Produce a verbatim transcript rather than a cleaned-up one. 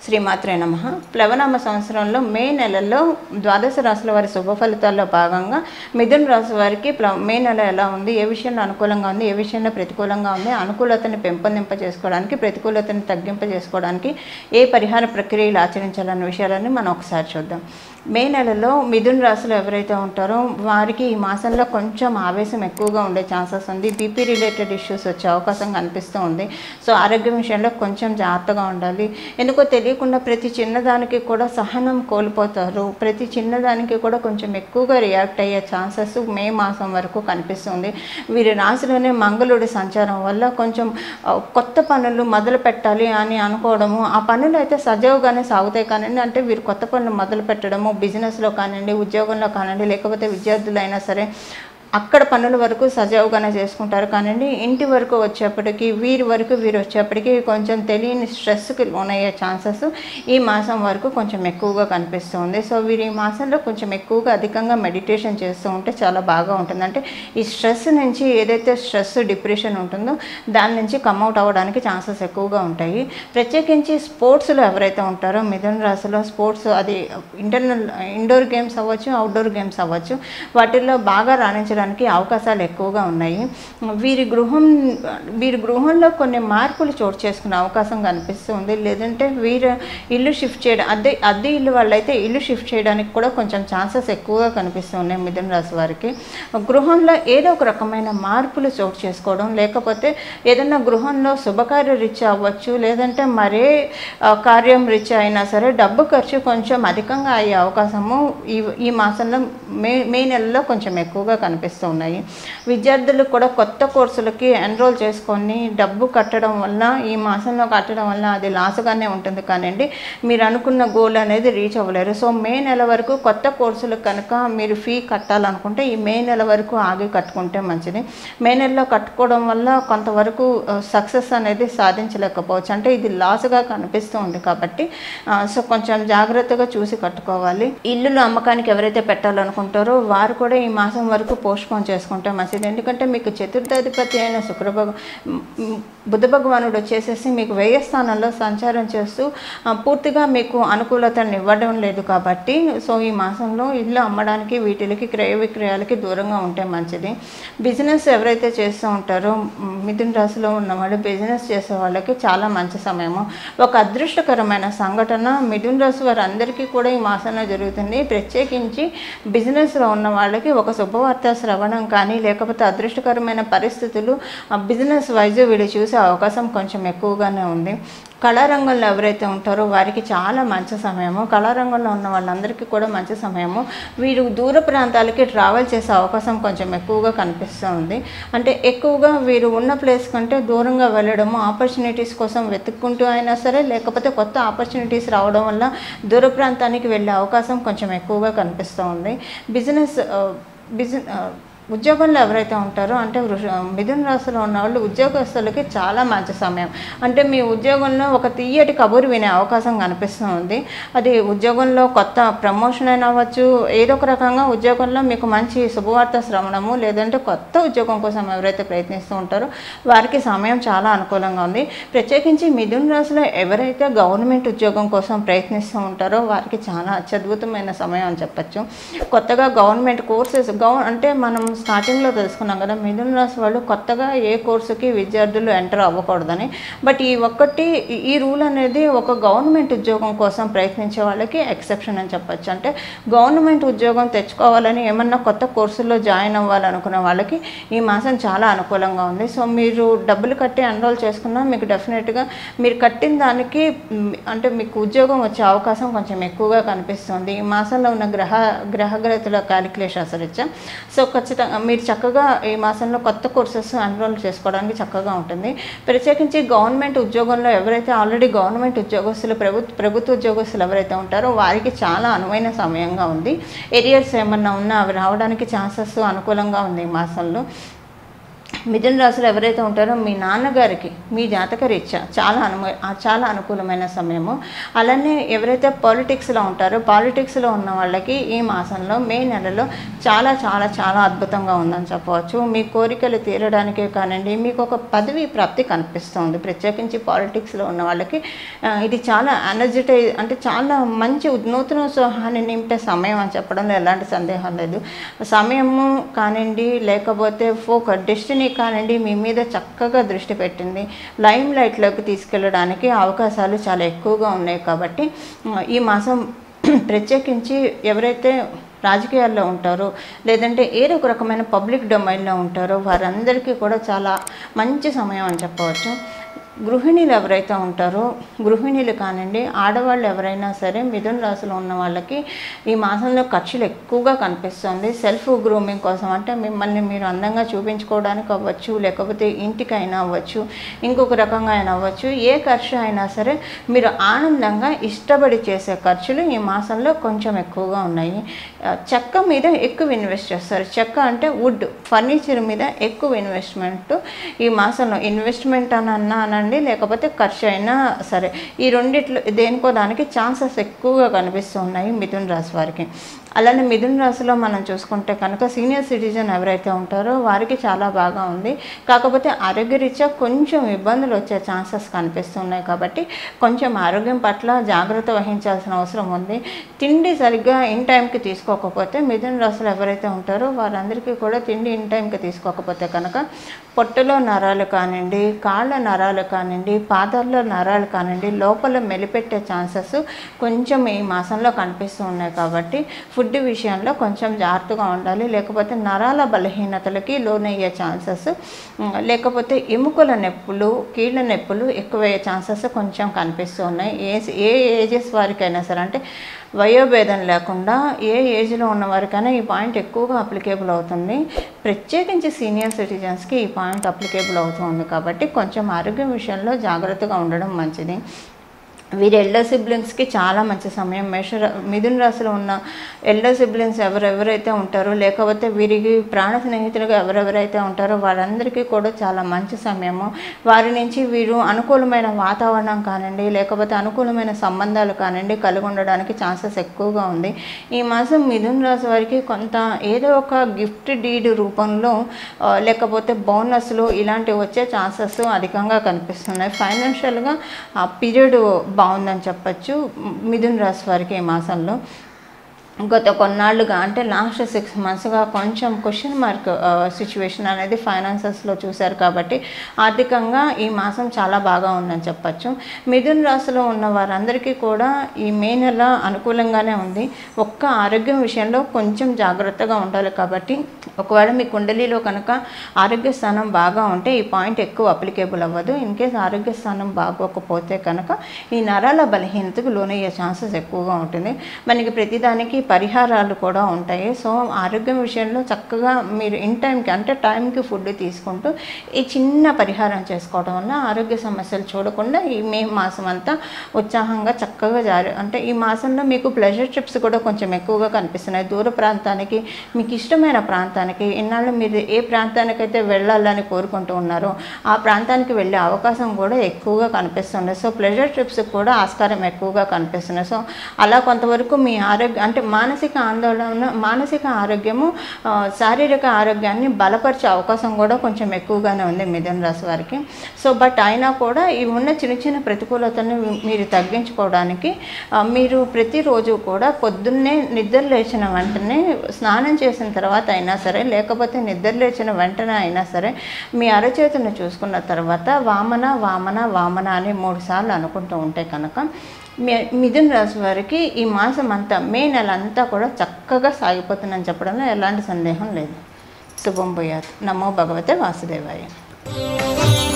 శ్రీమాత్రే నమః. ప్లవనామ సంవత్సరంలో మే నెలలో ద్వాదశ రాశుల వారి శుభ ఫలితాల్లో భాగంగా మిథున రాశి వారికి మే నెల ఎలా ఉంది, ఏ విషయంలో అనుకూలంగా ఉంది, ఏ విషయంలో ప్రతికూలంగా ఉంది, అనుకూలతని పెంపొందింప చేసుకోవడానికి, ప్రతికూలతని తగ్గింప చేసుకోవడానికి ఏ పరిహార ప్రక్రియలు ఆచరించాలన్న విషయాలని మనం ఒకసారి చూద్దాం. మే నెలలో మిథున రాశిలో ఎవరైతే ఉంటారో వారికి ఈ మాసంలో కొంచెం ఆవేశం ఎక్కువగా ఉండే ఛాన్సెస్ ఉంది. బీపీ రిలేటెడ్ ఇష్యూస్ వచ్చే అవకాశం కనిపిస్తూ ఉంది. సో ఆరోగ్యం విషయంలో కొంచెం జాగ్రత్తగా ఉండాలి. ఎందుకో తెలియకుండా ప్రతి చిన్నదానికి కూడా సహనం కోల్పోతారు. ప్రతి చిన్నదానికి కూడా కొంచెం ఎక్కువగా రియాక్ట్ అయ్యే ఛాన్సెస్ మే మాసం వరకు కనిపిస్తుంది. వీరి రాశిలోనే మంగళుడి సంచారం వల్ల కొంచెం కొత్త పనులు మొదలు పెట్టాలి అని అనుకోవడము, ఆ పనులు అయితే సజావుగానే సాగుతాయి. కానీ అంటే వీరు కొత్త పనులు మొదలు పెట్టడము, బిజినెస్లో కానివ్వండి, ఉద్యోగంలో కానివ్వండి, లేకపోతే విద్యార్థులైనా సరే అక్కడ పనుల వరకు సజావుగానే చేసుకుంటారు. కానీ ఇంటి వరకు వచ్చేప్పటికి వీరి వరకు వీరు వచ్చేప్పటికి కొంచెం తెలియని స్ట్రెస్కి లోనయ్యే ఛాన్సెస్ ఈ మాసం వరకు కొంచెం ఎక్కువగా కనిపిస్తుంది. సో వీరు ఈ మాసంలో కొంచెం ఎక్కువగా అధికంగా మెడిటేషన్ చేస్తూ ఉంటే చాలా బాగా ఉంటుంది. అంటే ఈ స్ట్రెస్ నుంచి ఏదైతే స్ట్రెస్ డిప్రెషన్ ఉంటుందో దాని నుంచి కమ్అవుట్ అవ్వడానికి ఛాన్సెస్ ఎక్కువగా ఉంటాయి. ప్రత్యేకించి స్పోర్ట్స్లో ఎవరైతే ఉంటారో మిథున రాశిలో స్పోర్ట్స్, అది ఇంటర్నల్ ఇండోర్ గేమ్స్ అవ్వచ్చు, అవుట్డోర్ గేమ్స్ అవ్వచ్చు, వాటిల్లో బాగా రాణించడానికి అవకాశాలు ఎక్కువగా ఉన్నాయి. వీరి గృహం వీరి గృహంలో కొన్ని మార్పులు చోటు చేసుకునే అవకాశం కనిపిస్తుంది. లేదంటే వీరు ఇల్లు షిఫ్ట్ చేయడం, అద్దె అద్దె ఇల్లు వాళ్ళైతే ఇల్లు షిఫ్ట్ చేయడానికి కూడా కొంచెం ఛాన్సెస్ ఎక్కువగా కనిపిస్తున్నాయి మిథున రాశి వారికి. గృహంలో ఏదో ఒక రకమైన మార్పులు చోటు చేసుకోవడం, లేకపోతే ఏదైనా గృహంలో శుభకార్య రీత్యా అవ్వచ్చు, లేదంటే మరే కార్యం రీత్యా అయినా సరే డబ్బు ఖర్చు కొంచెం అధికంగా అయ్యే అవకాశము ఈ ఈ మాసంలో మే మే నెలలో కొంచెం ఎక్కువగా కనిపిస్తుంది ఉన్నాయి. విద్యార్థులకు కూడా కొత్త కోర్సులకి ఎన్రోల్ చేసుకొని డబ్బు కట్టడం వల్ల, ఈ మాసంలో కట్టడం వల్ల అది లాసుగానే ఉంటుంది. కానివ్వండి మీరు అనుకున్న గోల్ అనేది రీచ్ అవ్వలేరు. సో మే నెల వరకు కొత్త కోర్సులకు కనుక మీరు ఫీ కట్టాలనుకుంటే ఈ మే నెల వరకు ఆగి కట్టుకుంటే మంచిది. మే నెలలో కట్టుకోవడం వల్ల కొంతవరకు సక్సెస్ అనేది సాధించలేకపోవచ్చు. అంటే ఇది లాసుగా కనిపిస్తూ ఉంది కాబట్టి సో కొంచెం జాగ్రత్తగా చూసి కట్టుకోవాలి. ఇల్లులు అమ్మకానికి ఎవరైతే పెట్టాలనుకుంటారో వారు కూడా ఈ మాసం వరకు పోస్ట్పోన్ చేసుకుంటే మంచిది. ఎందుకంటే మీకు చతుర్థాధిపతి అయిన శుక్ర భగ బుధ భగవానుడు వచ్చేసేసి మీకు వ్యయ స్థానంలో సంచారం చేస్తూ పూర్తిగా మీకు అనుకూలతను ఇవ్వడం లేదు కాబట్టి సో ఈ మాసంలో ఇల్లు అమ్మడానికి వీటికి క్రయ విక్రయాలకి దూరంగా ఉంటే మంచిది. బిజినెస్ ఎవరైతే చేస్తూ ఉంటారో మిథున రాశిలో ఉన్నవాళ్ళు బిజినెస్ చేసే వాళ్ళకి చాలా మంచి సమయము. ఒక అదృష్టకరమైన సంఘటన మిథున రాశి వారు అందరికీ కూడా ఈ మాసంలో జరుగుతుంది. ప్రత్యేకించి బిజినెస్లో ఉన్న వాళ్ళకి ఒక శుభవార్త శ్రవణం కానీ, లేకపోతే అదృష్టకరమైన పరిస్థితులు బిజినెస్ వైజ్ వీళ్ళు చూసే అవకాశం కొంచెం ఎక్కువగానే ఉంది. కళారంగంలో ఎవరైతే ఉంటారో వారికి చాలా మంచి సమయము. కళారంగంలో ఉన్న వాళ్ళందరికీ కూడా మంచి సమయము. వీరు దూర ప్రాంతాలకి ట్రావెల్ చేసే అవకాశం కొంచెం ఎక్కువగా కనిపిస్తూ ఉంది. అంటే ఎక్కువగా వీరు ఉన్న ప్లేస్ కంటే దూరంగా వెళ్ళడము, ఆపర్చునిటీస్ కోసం వెతుక్కుంటూ అయినా సరే, లేకపోతే కొత్త ఆపర్చునిటీస్ రావడం వల్ల దూర ప్రాంతానికి వెళ్ళే అవకాశం కొంచెం ఎక్కువగా కనిపిస్తూ ఉంది. బిజినెస్ బిజినెస్ ఉద్యోగంలో ఎవరైతే ఉంటారో అంటే మిథున రాశిలో ఉన్న వాళ్ళు ఉద్యోగస్తులకి చాలా మంచి సమయం. అంటే మీ ఉద్యోగంలో ఒక తీయటి కబురు వినే అవకాశం కనిపిస్తుంది. అది ఉద్యోగంలో కొత్త ప్రమోషన్ అయినా అవ్వచ్చు, ఏదో ఒక రకంగా ఉద్యోగంలో మీకు మంచి శుభవార్త శ్రవణము, లేదంటే కొత్త ఉద్యోగం కోసం ఎవరైతే ప్రయత్నిస్తూ ఉంటారో వారికి సమయం చాలా అనుకూలంగా ఉంది. ప్రత్యేకించి మిథున రాశిలో ఎవరైతే గవర్నమెంట్ ఉద్యోగం కోసం ప్రయత్నిస్తూ ఉంటారో వారికి చాలా అత్యద్భుతమైన సమయం అని చెప్పచ్చు. కొత్తగా గవర్నమెంట్ కోర్సెస్ గవ అంటే మనం స్టార్టింగ్లో తెలుసుకున్నాం కదా, మిథున రాశి వాళ్ళు కొత్తగా ఏ కోర్సుకి విద్యార్థులు ఎంటర్ అవ్వకూడదని. బట్ ఈ ఒక్కటి ఈ రూల్ అనేది ఒక గవర్నమెంట్ ఉద్యోగం కోసం ప్రయత్నించే వాళ్ళకి ఎక్సెప్షన్ అని చెప్పచ్చు. అంటే గవర్నమెంట్ ఉద్యోగం తెచ్చుకోవాలని ఏమన్నా కొత్త కోర్సుల్లో జాయిన్ అవ్వాలనుకునే వాళ్ళకి ఈ మాసం చాలా అనుకూలంగా ఉంది. సో మీరు డబ్బులు కట్టి ఎన్రోల్ చేసుకున్నా మీకు డెఫినెట్గా మీరు కట్టిన దానికి అంటే మీకు ఉద్యోగం వచ్చే అవకాశం కొంచెం ఎక్కువగా కనిపిస్తుంది ఈ మాసంలో ఉన్న గ్రహ గ్రహగ్రతుల క్యాలిక్యులేషన్స్ రీత్యా. సో ఖచ్చితంగా మీరు చక్కగా ఈ మాసంలో కొత్త కోర్సెస్ ఎన్రోల్ చేసుకోవడానికి చక్కగా ఉంటుంది. ప్రత్యేకించి గవర్నమెంట్ ఉద్యోగంలో ఎవరైతే ఆల్రెడీ గవర్నమెంట్ ఉద్యోగస్తులు ప్రభుత్వ ప్రభుత్వ ఉద్యోగస్తులు ఎవరైతే ఉంటారో వారికి చాలా అనువైన సమయంగా ఉంది. ఎరియర్స్ ఏమన్నా ఉన్నా అవి రావడానికి ఛాన్సెస్ అనుకూలంగా ఉంది ఈ మాసంలో. మిథున రాశిలో ఎవరైతే ఉంటారో మీ నాన్నగారికి మీ జాతక రీత్యా చాలా అను చాలా అనుకూలమైన సమయము. అలానే ఎవరైతే పాలిటిక్స్లో ఉంటారో పాలిటిక్స్లో ఉన్న వాళ్ళకి ఈ మాసంలో మే నెలలో చాలా చాలా చాలా అద్భుతంగా ఉందని చెప్పవచ్చు. మీ కోరికలు తీరడానికే కానివ్వండి, మీకు ఒక పదవి ప్రాప్తి కనిపిస్తుంది. ప్రత్యేకించి పాలిటిక్స్లో ఉన్న వాళ్ళకి ఇది చాలా ఎనర్జెటైజ్ అంటే చాలా మంచి నూతన ఉత్సాహాన్ని నింపే సమయం అని చెప్పడంలో ఎలాంటి సందేహం లేదు. సమయము కానివ్వండి, లేకపోతే ఫోకస్ డెస్టినీ కానివ్వండి మీ మీద చక్కగా దృష్టి పెట్టింది. లైమ్ లైట్లోకి తీసుకెళ్ళడానికి అవకాశాలు చాలా ఎక్కువగా ఉన్నాయి. కాబట్టి ఈ మాసం ప్రత్యేకించి ఎవరైతే రాజకీయాల్లో ఉంటారో లేదంటే ఏదో ఒక రకమైన పబ్లిక్ డొమైన్లో ఉంటారో వారందరికీ కూడా చాలా మంచి సమయం అని చెప్పవచ్చు. గృహిణీలు ఎవరైతే ఉంటారో గృహిణీలు కానివ్వండి, ఆడవాళ్ళు ఎవరైనా సరే మిథున రాశిలో ఉన్న వాళ్ళకి ఈ మాసంలో ఖర్చులు ఎక్కువగా కనిపిస్తుంది. సెల్ఫ్ గ్రూమింగ్ కోసం అంటే మిమ్మల్ని మీరు అందంగా చూపించుకోవడానికి అవ్వచ్చు, లేకపోతే ఇంటికైనా అవ్వచ్చు, ఇంకొక రకంగా అయినా అవ్వచ్చు. ఏ ఖర్చు అయినా సరే మీరు ఆనందంగా ఇష్టపడి చేసే ఖర్చులు ఈ మాసంలో కొంచెం ఎక్కువగా ఉన్నాయి. చెక్క మీద ఎక్కువ ఇన్వెస్ట్ చేస్తారు. చెక్క అంటే వుడ్ ఫర్నిచర్ మీద ఎక్కువ ఇన్వెస్ట్మెంట్ ఈ మాసంలో ఇన్వెస్ట్మెంట్ అని అన్నా అనండి లేకపోతే ఖర్చు అయినా సరే ఈ రెండిట్లో దేనికో దానికి ఛాన్సెస్ ఎక్కువగా కనిపిస్తున్నాయి మిథున రాశి వారికి. అలానే మిథున రాశిలో మనం చూసుకుంటే కనుక సీనియర్ సిటిజన్ ఎవరైతే ఉంటారో వారికి చాలా బాగా ఉంది. కాకపోతే ఆరోగ్యరీత్యా కొంచెం ఇబ్బందులు వచ్చే ఛాన్సెస్ కనిపిస్తున్నాయి. కాబట్టి కొంచెం ఆరోగ్యం పట్ల జాగ్రత్త వహించాల్సిన అవసరం ఉంది. తిండి సరిగ్గా ఇన్ టైంకి తీసుకోకపోతే మిథున రాశిలో ఎవరైతే ఉంటారో వారందరికీ కూడా తిండి ఇన్ టైంకి తీసుకోకపోతే కనుక పొట్టలో నరాలు కానివ్వండి, కాళ్ళ నరాలు కానివ్వండి, పాదాల్లో నరాలు కానివ్వండి లోపల మెలిపెట్టే ఛాన్సెస్ కొంచెం ఈ మాసంలో కనిపిస్తూ ఉన్నాయి. కాబట్టి ఫుడ్ విషయంలో కొంచెం జాగ్రత్తగా ఉండాలి. లేకపోతే నరాల బలహీనతలకి లోనయ్యే ఛాన్సెస్, లేకపోతే ఎముకల నొప్పులు, కీళ్ళ నొప్పులు ఎక్కువయ్యే ఛాన్సెస్ కొంచెం కనిపిస్తూ ఉన్నాయి. ఏ ఏ ఏజెస్ వారికైనా సరే అంటే వయోభేదం లేకుండా ఏ ఏజ్లో ఉన్న వారికైనా ఈ పాయింట్ ఎక్కువగా అప్లికేబుల్ అవుతుంది. ప్రత్యేకించి సీనియర్ సిటిజన్స్కి ఈ పాయింట్ అప్లికేబుల్ అవుతుంది. కాబట్టి కొంచెం ఆరోగ్యం విషయంలో జాగ్రత్తగా ఉండడం మంచిది. వీరి ఎల్డర్ సిబ్లింగ్స్కి చాలా మంచి సమయం. మేష మిథున రాశిలో ఉన్న ఎల్డర్ సిబ్లింగ్స్ ఎవరెవరైతే ఉంటారో లేకపోతే వీరికి ప్రాణ స్నేహితులుగా ఎవరెవరైతే ఉంటారో వారందరికీ కూడా చాలా మంచి సమయము. వారి నుంచి వీరు అనుకూలమైన వాతావరణం కానివ్వండి, లేకపోతే అనుకూలమైన సంబంధాలు కానివ్వండి కలిగి ఉండడానికి ఛాన్సెస్ ఎక్కువగా ఉంది. ఈ మాసం మిథున రాశి వారికి కొంత ఏదో ఒక గిఫ్ట్ డీడ్ రూపంలో లేకపోతే బోనస్లు ఇలాంటివి వచ్చే ఛాన్సెస్ అధికంగా కనిపిస్తున్నాయి. ఫైనాన్షియల్గా ఆ పీరియడ్ బాగుందని చెప్పచ్చు మిథున రాశి వారికి ఈ మాసంలో. గత కొన్నాళ్ళుగా అంటే లాస్ట్ సిక్స్ మంత్స్గా కొంచెం క్వశ్చన్ మార్క్ సిచ్యువేషన్ అనేది ఫైనాన్సెస్లో చూశారు. కాబట్టి ఆర్థికంగా ఈ మాసం చాలా బాగా ఉందని చెప్పచ్చు. మిథున రాశిలో ఉన్న వారందరికీ కూడా ఈ మే నెల అనుకూలంగానే ఉంది. ఒక్క ఆరోగ్యం విషయంలో కొంచెం జాగ్రత్తగా ఉండాలి. కాబట్టి ఒకవేళ మీ కుండలిలో కనుక ఆరోగ్య స్థానం బాగా ఉంటే ఈ పాయింట్ ఎక్కువ అప్లికేబుల్ అవ్వదు. ఇన్ కేస్ ఆరోగ్య స్థానం బాగోకపోతే కనుక ఈ నరాల బలహీనతకు లోనయ్యే ఛాన్సెస్ ఎక్కువగా ఉంటుంది. మనకి ప్రతిదానికి పరిహారాలు కూడా ఉంటాయి. సో ఆరోగ్యం విషయంలో చక్కగా మీరు ఇన్ టైంకి అంటే టైంకి ఫుడ్ తీసుకుంటూ ఈ చిన్న పరిహారం చేసుకోవడం వల్ల ఆరోగ్య సమస్యలు చూడకుండా ఈ మే మాసం అంతా ఉత్సాహంగా చక్కగా జారి అంటే ఈ మాసంలో మీకు ప్లెజర్ ట్రిప్స్ కూడా కొంచెం ఎక్కువగా కనిపిస్తున్నాయి. దూర ప్రాంతానికి మీకు ఇష్టమైన ప్రాంతానికి ఇన్నాళ్ళు మీరు ఏ ప్రాంతానికైతే వెళ్ళాలని కోరుకుంటూ ఉన్నారో ఆ ప్రాంతానికి వెళ్ళే అవకాశం కూడా ఎక్కువగా కనిపిస్తుంది. సో ప్లెజర్ ట్రిప్స్ కూడా ఆస్కారం ఎక్కువగా కనిపిస్తున్నాయి. సో అలా కొంతవరకు మీ ఆరోగ్యం అంటే మానసిక ఆందోళన మానసిక ఆరోగ్యము శారీరక ఆరోగ్యాన్ని బలపరిచే అవకాశం కూడా కొంచెం ఎక్కువగానే ఉంది మిథున రాశి వారికి. సో బట్ అయినా కూడా ఈ ఉన్న చిన్న చిన్న ప్రతికూలతను మీరు తగ్గించుకోవడానికి మీరు ప్రతిరోజు కూడా పొద్దున్నే నిద్ర లేచిన వెంటనే స్నానం చేసిన తర్వాత అయినా సరే లేకపోతే నిద్ర లేచిన వెంటనే అయినా సరే మీ అరచేతులను చూసుకున్న తర్వాత వామన వామన వామన అని మూడు సార్లు అనుకుంటూ ఉంటే కనుక మిథున రాశి వారికి ఈ మాసం అంతా మే నెల అంతా కూడా చక్కగా సాగిపోతుందని చెప్పడంలో ఎలాంటి సందేహం లేదు. శుభం భూయాత్. నమో భగవతే వాసుదేవాయ.